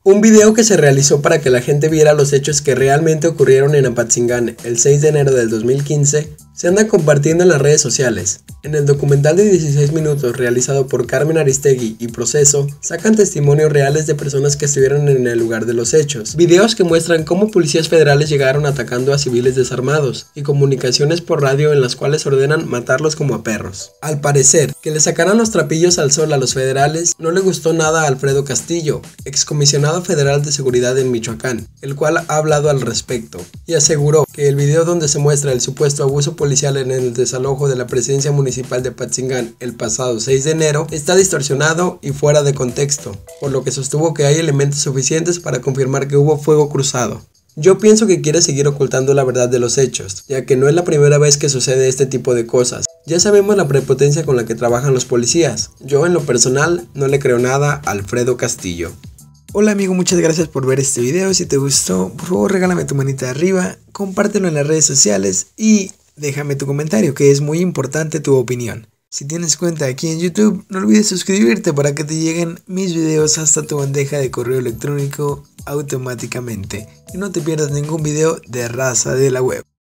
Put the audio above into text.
Un video que se realizó para que la gente viera los hechos que realmente ocurrieron en Apatzingán el 6 de enero del 2015 se anda compartiendo en las redes sociales. En el documental de 16 minutos realizado por Carmen Aristegui y Proceso, sacan testimonios reales de personas que estuvieron en el lugar de los hechos, videos que muestran cómo policías federales llegaron atacando a civiles desarmados y comunicaciones por radio en las cuales ordenan matarlos como a perros. Al parecer, que le sacaran los trapillos al sol a los federales no le gustó nada a Alfredo Castillo, excomisionado federal de seguridad en Michoacán, el cual ha hablado al respecto y aseguró que el video donde se muestra el supuesto abuso policial en el desalojo de la presidencia municipal de Apatzingán el pasado 6 de enero está distorsionado y fuera de contexto, por lo que sostuvo que hay elementos suficientes para confirmar que hubo fuego cruzado. Yo pienso que quiere seguir ocultando la verdad de los hechos, ya que no es la primera vez que sucede este tipo de cosas. Ya sabemos la prepotencia con la que trabajan los policías. Yo en lo personal no le creo nada a Alfredo Castillo. Hola amigo, muchas gracias por ver este video. Si te gustó, por favor regálame tu manita arriba, compártelo en las redes sociales y déjame tu comentario, que es muy importante tu opinión. Si tienes cuenta aquí en YouTube, no olvides suscribirte para que te lleguen mis videos hasta tu bandeja de correo electrónico automáticamente y no te pierdas ningún video de Raza de la Web.